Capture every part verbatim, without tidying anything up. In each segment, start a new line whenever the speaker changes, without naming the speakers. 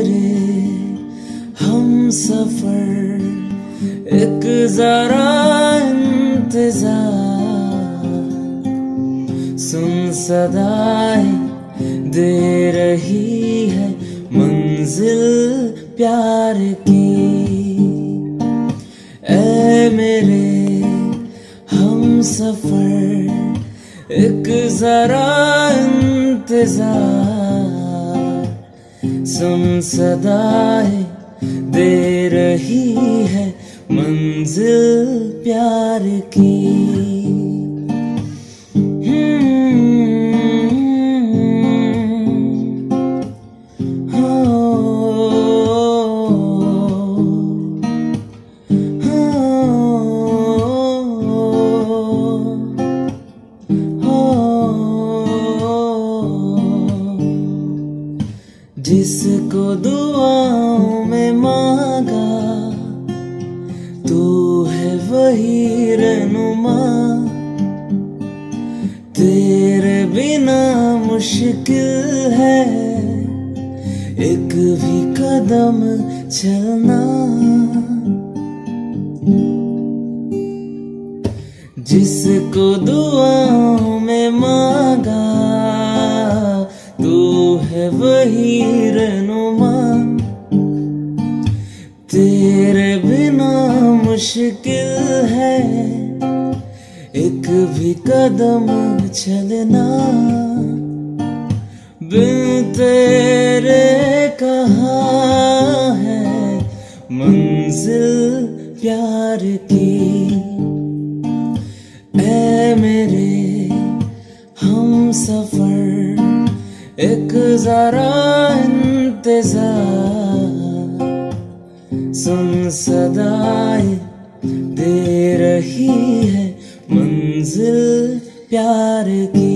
मेरे हम सफर एक जरा इंतजार, सुन सदाएं दे रही है मंजिल प्यार की। ऐ मेरे हम सफर एक जरा इंतजार, सुन सदाएं दे रही है मंजिल प्यार की। जिसको दुआओं में मांगा तू है वही रहनुमा, तेरे बिना मुश्किल है एक भी कदम चलना। जिसको दुआओं में मांगा तू है वही रहनुमा, तेरे बिना मुश्किल है एक भी कदम चलना। बिन तेरे कहाँ है मंजिल प्यार की। ऐ मेरे हम सफर एक जरा इंतजार, सुन सदाएं दे रही है मंजिल प्यार की।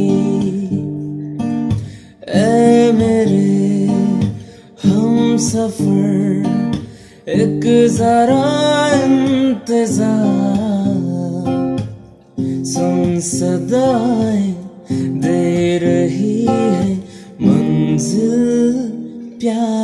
ऐ मेरे हम सफर एक जरा इंतजार, सुन सदाएं दे रही है मंजिल प्यार